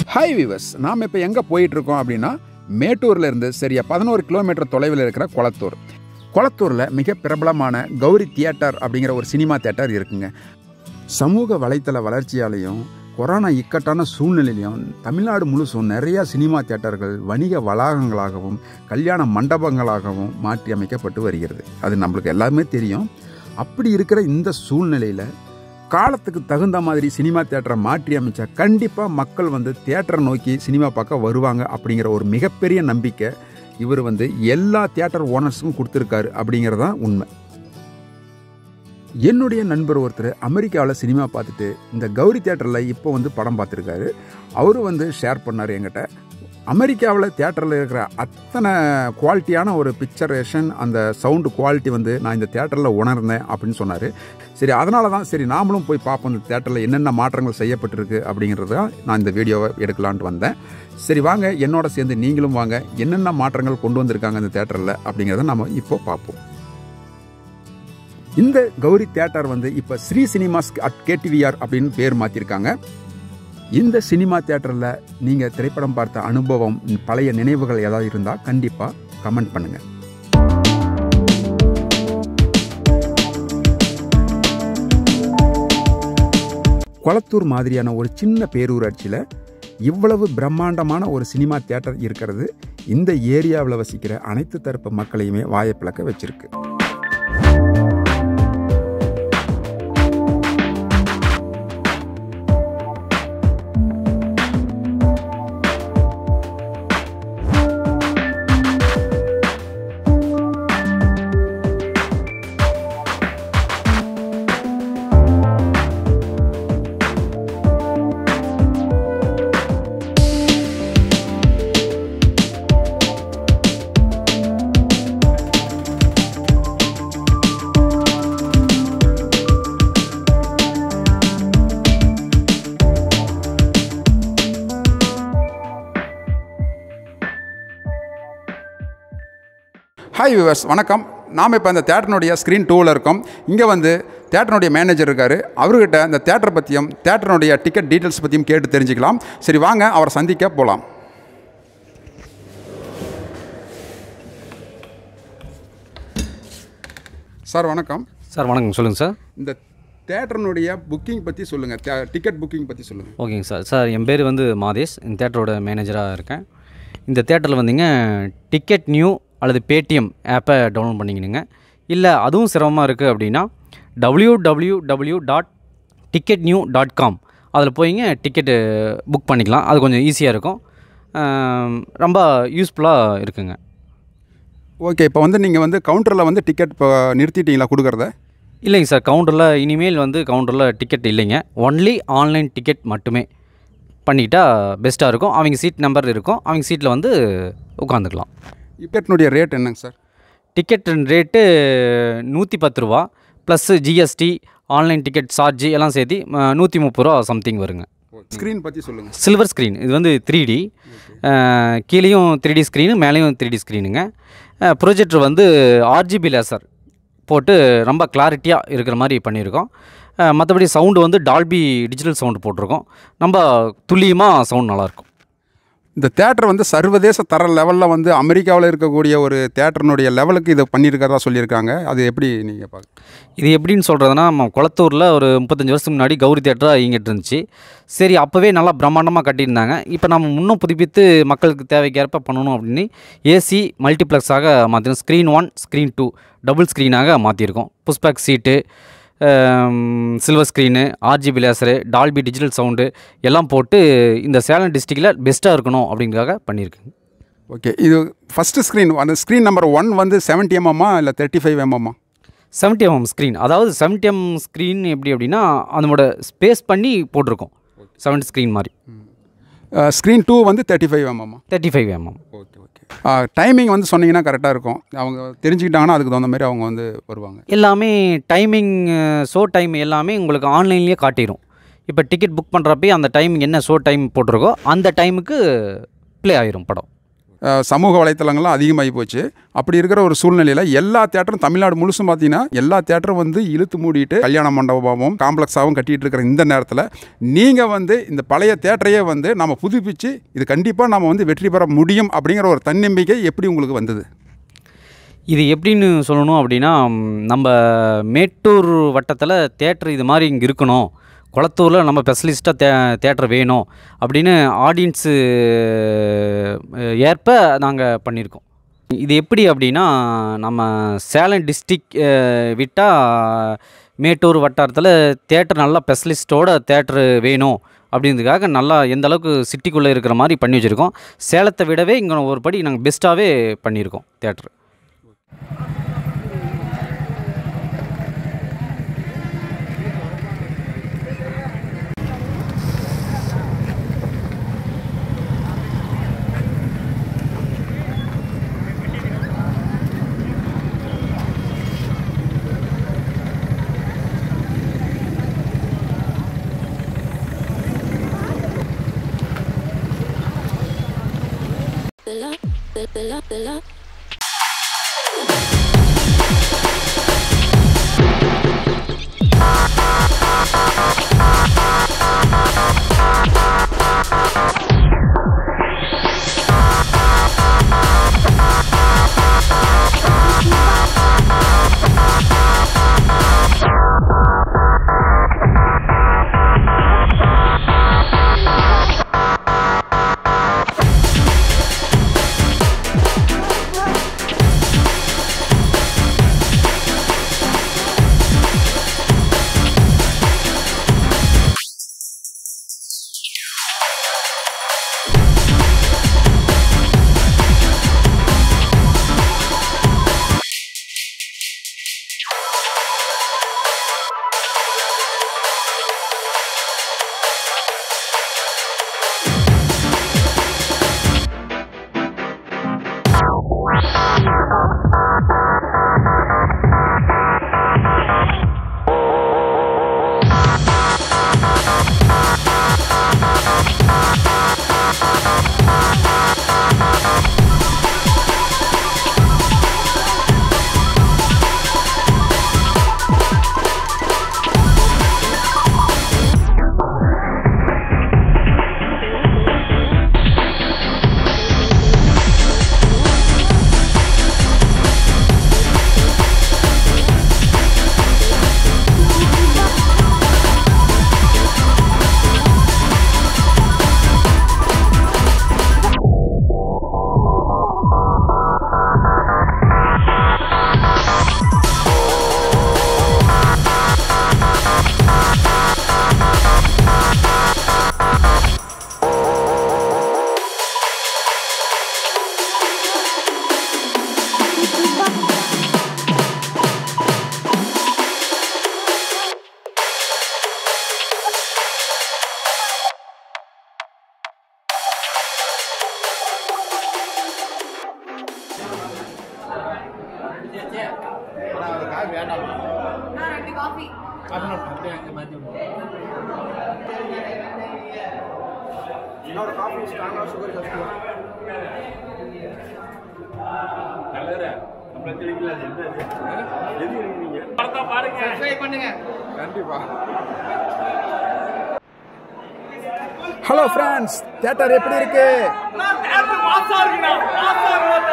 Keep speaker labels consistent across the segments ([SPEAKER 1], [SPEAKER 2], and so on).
[SPEAKER 1] Hi viewers, நாம் இப்போ எங்கே போயிட்டுருக்கோம் அப்படின்னா மேட்டூரில் இருந்து சரியா 11 கிலோமீட்டர் தொலைவில் இருக்கிற கொளத்தூரில் மிக பிரபலமான கௌரி தியேட்டர் அப்படிங்கிற ஒரு சினிமா தியேட்டர் இருக்குங்க. சமூக வலைத்தள வளர்ச்சியாலையும் கொரோனா இக்கட்டான சூழ்நிலையிலையும் தமிழ்நாடு முழுசும் நிறையா சினிமா தியேட்டர்கள் வணிக வளாகங்களாகவும் கல்யாண மண்டபங்களாகவும் மாற்றி அமைக்கப்பட்டு வருகிறது. அது நம்மளுக்கு எல்லாமே தெரியும். அப்படி இருக்கிற இந்த சூழ்நிலையில் காலத்துக்கு தகுந்த மாதிரி சினிமா தியேட்டரை மாற்றி அமைச்சா கண்டிப்பாக மக்கள் தியேட்டரை நோக்கி சினிமா பார்க்க வருவாங்க அப்படிங்கிற ஒரு மிகப்பெரிய நம்பிக்கை இவர் எல்லா தியேட்டர் ஓனர்ஸுக்கும் கொடுத்துருக்காரு அப்படிங்கிறதான் உண்மை. என்னுடைய நண்பர் ஒருத்தர் அமெரிக்காவில் சினிமா பார்த்துட்டு இந்த கௌரி தியேட்டரில் இப்போ படம் பார்த்துருக்காரு. அவரு ஷேர் பண்ணார் என்கிட்ட. அமெரிக்காவில் தியேட்டரில் இருக்கிற அத்தனை குவாலிட்டியான ஒரு பிக்சரேஷன், அந்த சவுண்டு குவாலிட்டி நான் இந்த தியேட்டரில் உணர்ந்தேன் அப்படின்னு சொன்னார். சரி, அதனால தான் சரி நாமளும் போய் பார்ப்போம் இந்த தியேட்டரில் என்னென்ன மாற்றங்கள் செய்யப்பட்டிருக்கு அப்படிங்கிறது தான் நான் இந்த வீடியோவை எடுக்கலான்ட்டு வந்தேன். சரி வாங்க, என்னோட சேர்ந்து நீங்களும் வாங்க, என்னென்ன மாற்றங்கள் கொண்டு வந்திருக்காங்க இந்த தியேட்டரில் அப்படிங்கிறத நம்ம இப்போ பார்ப்போம். இந்த கௌரி தியேட்டர் இப்போ ஸ்ரீ சினிமாஸ் அட் KTVR அப்படின்னு பேர் மாற்றிருக்காங்க. இந்த சினிமா தியேட்டரில் நீங்கள் திரைப்படம் பார்த்த அனுபவம், பழைய நினைவுகள் ஏதாவது இருந்தால் கண்டிப்பாக கமெண்ட் பண்ணுங்கள். கொளத்தூர் மாதிரியான ஒரு சின்ன பேரூராட்சியில் இவ்வளவு பிரம்மாண்டமான ஒரு சினிமா தியேட்டர் இருக்கிறது இந்த ஏரியாவில் வசிக்கிற அனைத்து தரப்பு மக்களையுமே வாயப்பிளக்க வச்சிருக்கு. ஹாய் விவர்ஸ், வணக்கம். நாம் இப்போ அந்த தியேட்டருடைய ஸ்க்ரீன் 2ல் இருக்கோம். இங்கே தியேட்டருடைய மேனேஜர் இருக்கார். அவர்கிட்ட இந்த தியேட்டரை பற்றியும் தியேட்டருடைய டிக்கெட் டீட்டெயில்ஸ் பற்றியும் கேட்டு தெரிஞ்சுக்கலாம். சரி வாங்க, அவரை சந்திக்க போகலாம். சார் வணக்கம்.
[SPEAKER 2] சார் வணக்கம், சொல்லுங்கள் சார்.
[SPEAKER 1] இந்த தியேட்டருடைய புக்கிங் பற்றி சொல்லுங்கள், டிக்கெட் புக்கிங் பற்றி சொல்லுங்கள்.
[SPEAKER 2] ஓகேங்க சார். சார் என் பேர் மாதேஷ், இந்த தியேட்டரோட மேனேஜராக இருக்கேன். இந்த தியேட்டரில் டிக்கெட் நியூ அல்லது பேடிஎம் ஆப்பை டவுன்லோட் பண்ணிக்கணுங்க. இல்லை அதுவும் சிரமமாக இருக்குது அப்படின்னா www.ticketnew.com அதில் போய்ங்க டிக்கெட்டு புக் பண்ணிக்கலாம். அது கொஞ்சம் ஈஸியாக இருக்கும், ரொம்ப யூஸ்ஃபுல்லாக இருக்குங்க.
[SPEAKER 1] ஓகே, இப்போ நீங்கள் கவுண்டரில் டிக்கெட் இப்போ நிறுத்திட்டீங்களா கொடுக்குறத?
[SPEAKER 2] இல்லைங்க சார், கவுண்டரில் இனிமேல் கவுண்டரில் டிக்கெட் இல்லைங்க. ஒன்லி ஆன்லைன் டிக்கெட் மட்டுமே பண்ணிக்கிட்டால் பெஸ்ட்டாக இருக்கும். அவங்க சீட் நம்பர் இருக்கும், அவங்க சீட்டில் உட்காந்துக்கலாம்.
[SPEAKER 1] டிக்கெட்னுடைய ரேட் என்னங்க சார்?
[SPEAKER 2] டிக்கெட் ரேட்டு 110 ரூபா plus GST, online ticket charge எல்லாம் சேர்த்து 130 ரூபா சம்திங் வருங்க.
[SPEAKER 1] ஸ்க்ரீன் பற்றி சொல்லுங்கள்.
[SPEAKER 2] சில்வர் ஸ்க்ரீன், இது 3D, கீழேயும் 3D ஸ்க்ரீனு, மேலேயும் 3D ஸ்க்ரீனுங்க. ப்ரொஜெக்டர் RGB லேசர் போட்டு ரொம்ப கிளாரிட்டியாக இருக்கிற மாதிரி பண்ணியிருக்கோம். மற்றபடி சவுண்டு டால்பி டிஜிட்டல் சவுண்டு போட்டிருக்கோம். ரொம்ப துல்லியமாக சவுண்ட் நல்லாயிருக்கும்.
[SPEAKER 1] இந்த தியேட்டர் சர்வதேச தர லெவலில் அமெரிக்காவில் இருக்கக்கூடிய ஒரு தியேட்டர்னுடைய லெவலுக்கு இதை பண்ணியிருக்கிறதா சொல்லியிருக்காங்க. அது எப்படி நீங்கள் பார்க்க?
[SPEAKER 2] இது எப்படின்னு சொல்கிறதுனா, நம்ம கொளத்தூரில் ஒரு 35 வருஷத்துக்கு முன்னாடி கௌரி தியேட்டராக இயங்கிட்டு இருந்துச்சு. சரி, அப்போவே நல்லா பிரம்மாண்டமாக கட்டியிருந்தாங்க. இப்போ நம்ம இன்னும் புதுப்பித்து மக்களுக்கு தேவைக்கேற்ப பண்ணணும் அப்படின்னு ஏசி மல்டிப்ளெக்ஸாக மாற்றிருக்கோம். ஸ்க்ரீன் 1 ஸ்க்ரீன் 2 டபுள் ஸ்க்ரீனாக மாற்றிருக்கோம். Pushback seat, silver screen, RGB laser, Dolby digital sound எல்லாம் போட்டு இந்த சேலம் டிஸ்ட்ரிக்டில் பெஸ்ட்டாக இருக்கணும் அப்படிங்கிறதுக்காக பண்ணியிருக்குங்க.
[SPEAKER 1] ஓகே, இது ஃபஸ்ட்டு ஸ்க்ரீன், அந்த ஸ்க்ரீன் நம்பர் 1 70 mm இல்லை 35 mm?
[SPEAKER 2] 70 mm screen. அதாவது 70 mm ஸ்க்ரீன் எப்படி அப்படின்னா அதனோட ஸ்பேஸ் பண்ணி போட்டிருக்கோம், 70 ஸ்க்ரீன் மாதிரி.
[SPEAKER 1] Screen 2 35 mm?
[SPEAKER 2] 35 mm.
[SPEAKER 1] Okay okay. Timing சொன்னீங்கன்னா கரெக்டாக இருக்கும். அவங்க தெரிஞ்சுக்கிட்டாங்கன்னா அதுக்கு தகுந்த மாதிரி அவங்க வருவாங்க.
[SPEAKER 2] எல்லாமே டைமிங், ஷோ டைம் எல்லாமே உங்களுக்கு ஆன்லைன்லேயே காட்டிடும். இப்போ டிக்கெட் புக் பண்ணுறப்பே அந்த டைமிங் என்ன ஷோ டைம் போட்டிருக்கோ அந்த டைமுக்கு ப்ளே ஆகிரும் படம்.
[SPEAKER 1] சமூக வலைத்தளங்கள்லாம் அதிகமாகி போச்சு. அப்படி இருக்கிற ஒரு சூழ்நிலையில் எல்லா தேட்டரும் தமிழ்நாடு முழுசும் பார்த்தீங்கன்னா எல்லா தேட்டரும் வந்து இழுத்து மூடிட்டு கல்யாண மண்டபமாகவும் காம்ப்ளெக்ஸாகவும் கட்டிகிட்டு இருக்கிற இந்த நேரத்தில் நீங்கள் வந்து இந்த பழைய தேட்டரையே வந்து நம்ம புதுப்பித்து இது கண்டிப்பாக நம்ம வந்து வெற்றி பெற முடியும் அப்படிங்கிற ஒரு தன்னம்பிக்கை எப்படி உங்களுக்கு வந்தது?
[SPEAKER 2] இது எப்படின்னு சொல்லணும் அப்படின்னா, நம்ம மேட்டூர் வட்டத்தில் தேட்டர் இது மாதிரி இங்கே இருக்கணும், கொளத்தூரில் நம்ம ஸ்பெஷலிஸ்ட்டாக தேட்டர் வேணும் அப்படின்னு ஆடியன்ஸு ஏற்ப நாங்கள் பண்ணியிருக்கோம். இது எப்படி அப்படின்னா, நம்ம சேலம் டிஸ்ட்ரிக் விட்டால் மேட்டூர் வட்டாரத்தில் தேட்டர் நல்லா ஸ்பெஷலிஸ்ட்டோட தேட்டரு வேணும் அப்படின்றதுக்காக நல்லா எந்த அளவுக்கு சிட்டிக்குள்ளே இருக்கிற மாதிரி பண்ணி வச்சுருக்கோம். சேலத்தை விடவே இங்கே ஒரு படி நாங்கள் பெஸ்ட்டாகவே பண்ணியிருக்கோம் தேட்டரு.
[SPEAKER 3] இன்னொரு காஃபி ஸ்ட்ராங்கா சுகர் கஷ்டம் நல்லதா நம்ம தெரியல என்ன எது இருக்கீங்க பார்த்தா பாருங்க சப்ஸ்கிரைப் பண்ணுங்க கண்டிப்பா.
[SPEAKER 1] ஹலோ ஃப்ரெண்ட்ஸ், தியேட்டர் எப்படி இருக்கு?
[SPEAKER 3] தியேட்டர் மாசா இருக்குடா, மாசா இருக்கு.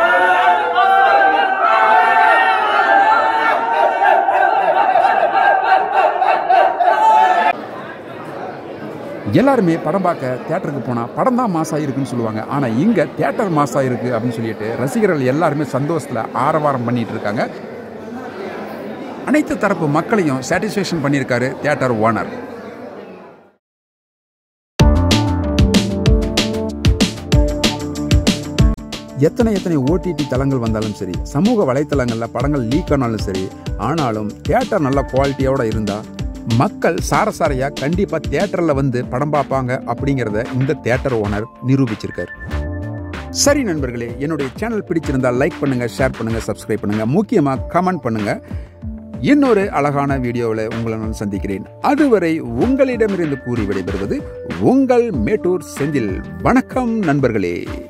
[SPEAKER 1] எல்லாருமே படம் பார்க்க தியேட்டருக்கு போனால் படம் தான் மாசாக இருக்குன்னு சொல்லுவாங்க. ஆனால் இங்கே தியேட்டர் மாசாக இருக்குது அப்படின்னு சொல்லிட்டு ரசிகர்கள் எல்லாருமே சந்தோஷத்தில் ஆரவாரம் பண்ணிட்டு இருக்காங்க. அனைத்து தரப்பு மக்களையும் சாட்டிஸ்ஃபேக்ஷன் பண்ணியிருக்காரு தியேட்டர் ஓனர். எத்தனை ஓடிடி தளங்கள் வந்தாலும் சரி, சமூக வலைத்தளங்களில் படங்கள் லீக் ஆனாலும் சரி, ஆனாலும் தியேட்டர் நல்ல குவாலிட்டியோடு இருந்தால் மக்கள் சாரசாரையாக கண்டிப்பாக தியேட்டரில் வந்து படம் பார்ப்பாங்க அப்படிங்கிறத இந்த தியேட்டர் ஓனர் நிரூபிச்சிருக்கார். சரி நண்பர்களே, என்னுடைய சேனல் பிடிச்சிருந்தால் லைக் பண்ணுங்கள், ஷேர் பண்ணுங்கள், சப்ஸ்கிரைப் பண்ணுங்கள், முக்கியமாக கமெண்ட் பண்ணுங்கள். இன்னொரு அழகான வீடியோவில் உங்களை நான் சந்திக்கிறேன். அதுவரை உங்களிடமிருந்து கூறி விடைபெறுவது உங்கள் மேட்டூர் செந்தில். வணக்கம் நண்பர்களே.